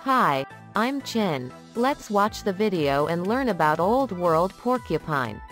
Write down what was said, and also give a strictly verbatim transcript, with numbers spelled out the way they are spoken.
Hi, I'm Chin. Let's watch the video and learn about Old World Porcupine.